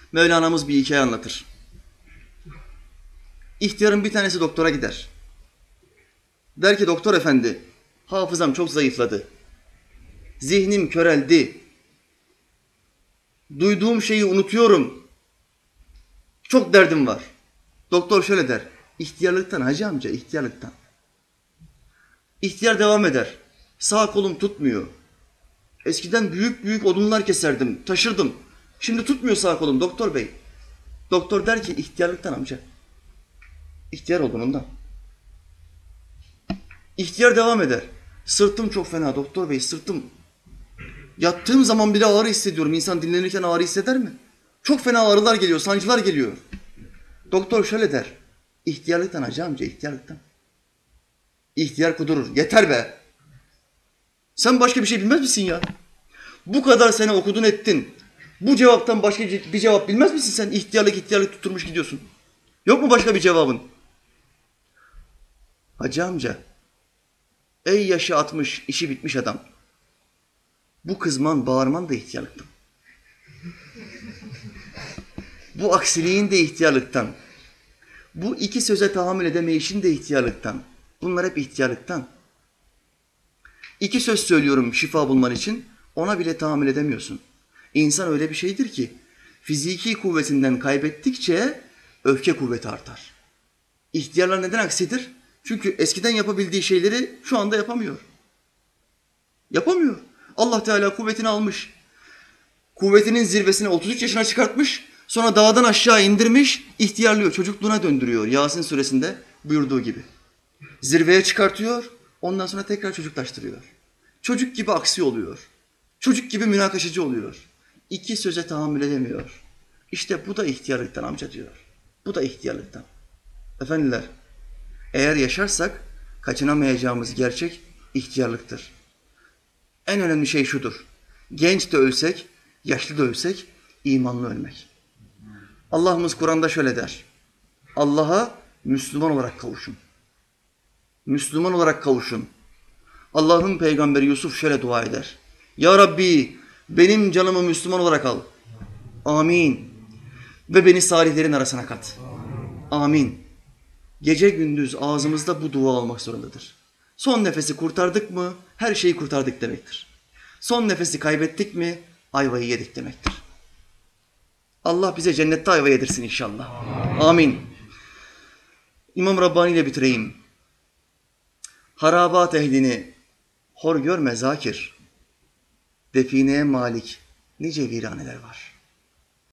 Mevlana'mız bir hikaye anlatır. İhtiyarın bir tanesi doktora gider. Der ki doktor efendi, hafızam çok zayıfladı. Zihnim köreldi. Duyduğum şeyi unutuyorum. Çok derdim var. Doktor şöyle der. İhtiyarlıktan hacı amca, ihtiyarlıktan. İhtiyar devam eder. Sağ kolum tutmuyor. Eskiden büyük büyük odunlar keserdim, taşırdım. Şimdi tutmuyor sağ kolum doktor bey. Doktor der ki ihtiyarlıktan amca. İhtiyar oldun ondan. İhtiyar devam eder. Sırtım çok fena doktor bey, sırtım. Yattığım zaman bile ağrı hissediyorum. İnsan dinlenirken ağrı hisseder mi? Çok fena ağrılar geliyor, sancılar geliyor. Doktor şöyle der. İhtiyarlıktan hacı amca, ihtiyarlıktan. İhtiyar kudurur. Yeter be. Sen başka bir şey bilmez misin ya? Bu kadar sene okudun ettin. Bu cevaptan başka bir cevap bilmez misin sen? İhtiyarlık tutturmuş gidiyorsun. Yok mu başka bir cevabın? Hacı amca, ey yaşı 60, işi bitmiş adam. Bu kızman, bağırman da ihtiyarlıktan. Bu aksiliğin de ihtiyarlıktan. Bu iki söze tahammül edemeyişin de ihtiyarlıktan. Bunlar hep ihtiyarlıktan. İki söz söylüyorum şifa bulman için, ona bile tahammül edemiyorsun. İnsan öyle bir şeydir ki, fiziki kuvvetinden kaybettikçe öfke kuvveti artar. İhtiyarlar neden aksidir? Çünkü eskiden yapabildiği şeyleri şu anda yapamıyor. Yapamıyor. Allah Teala kuvvetini almış. Kuvvetinin zirvesine 33 yaşına çıkartmış. Sonra dağdan aşağı indirmiş, ihtiyarlıyor, çocukluğuna döndürüyor. Yasin suresinde buyurduğu gibi. Zirveye çıkartıyor, ondan sonra tekrar çocuklaştırıyor. Çocuk gibi aksi oluyor. Çocuk gibi münakaşacı oluyor. İki söze tahammül edemiyor. İşte bu da ihtiyarlıktan amca diyor. Bu da ihtiyarlıktan. Efendiler, eğer yaşarsak kaçınamayacağımız gerçek ihtiyarlıktır. En önemli şey şudur. Genç de ölsek, yaşlı da ölsek imanlı ölmek. Allah'ımız Kur'an'da şöyle der. Allah'a Müslüman olarak kavuşun. Müslüman olarak kavuşun. Allah'ın peygamberi Yusuf şöyle dua eder. Ya Rabbi benim canımı Müslüman olarak al. Amin. Ve beni salihlerin arasına kat. Amin. Gece gündüz ağzımızda bu dua olmak zorundadır. Son nefesi kurtardık mı her şeyi kurtardık demektir. Son nefesi kaybettik mi ayvayı yedik demektir. Allah bize cennette ayva yedirsin inşallah. Amin. İmam Rabbani ile bitireyim. Harabat ehlini hor görme zakir. Defineye malik nice viraneler var.